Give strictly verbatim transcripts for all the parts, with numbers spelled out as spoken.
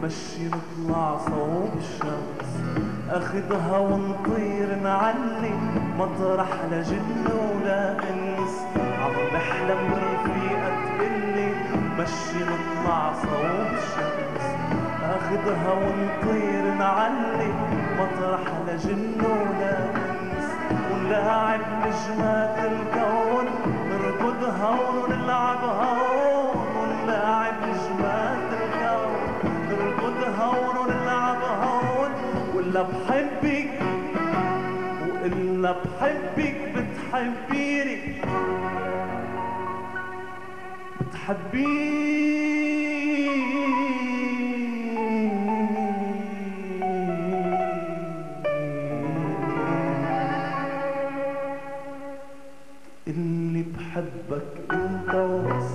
مشي نطلع صوب الشمس، اخدها ونطير نعلي مطرح لا جن ولا انس. عم بحلم برفيقة تقلي مشي نطلع صوب الشمس، اخدها ونطير نعلي مطرح لا جن ولا انس. ونلاعب نجمات الكون نركضها ونلعبها ونلاعب نجمات الكون نركضها ونلعبها. ولا بحبك وإلا بحبك بتحبيني بتحبيني اللي بحبك انت وبس.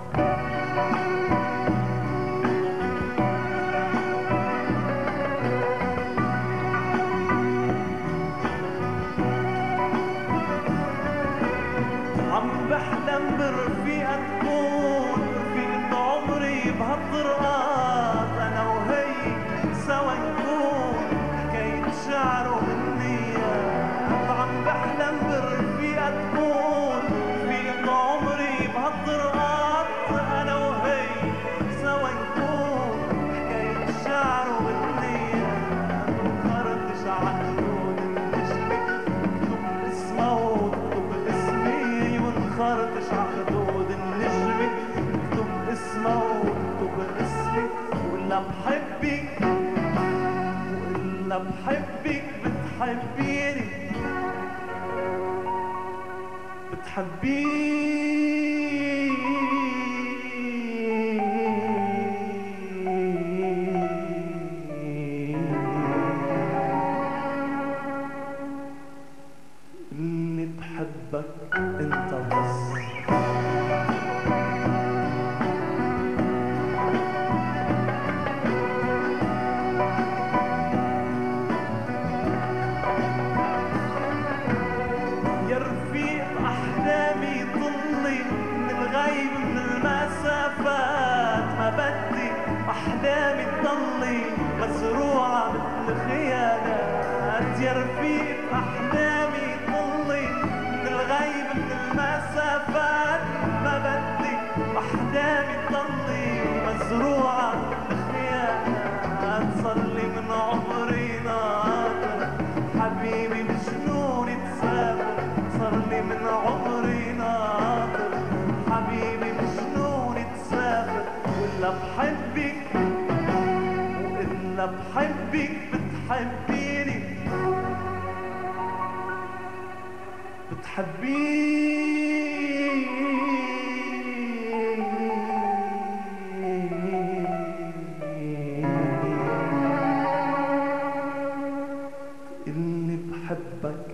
عم بحلم برفيقة تكون رفيقة عمري بهالطرقات، انا وهي سوا نكون حكاية شعر وغنيات. عم بحلم برفيقة تكون رفيقة عمري بهالطرقات، انا وهي سوا نكون حكاية شعر وغنيات. ونخرطش عالخدود النجمة نكتب اسمها ونكتب اسمي، ونخرطش عالخدود النجمة نكتب اسمها ونكتب اسمي. ولا بحبك وإلا بحبك بتحبيني بتحبيني اللي بحبك انت بس. يا رفيق احلامي ضلي من الغيب من المسافات، ما بدي احلامي تضلي مزروعه مثل خيانات. يا رفيق احلامي ضلي من الغيب من المسافات، ما بدي احلامي تضلي مزروعه مثل خيانات. صلي من عمري ناطر حبيبي بجنون تسافر، صار لي من عمري ناطر حبيبي بجنون تسافر. ولا بحبك وإلا بحبك بتحبيني بتحبيني اللي بحبك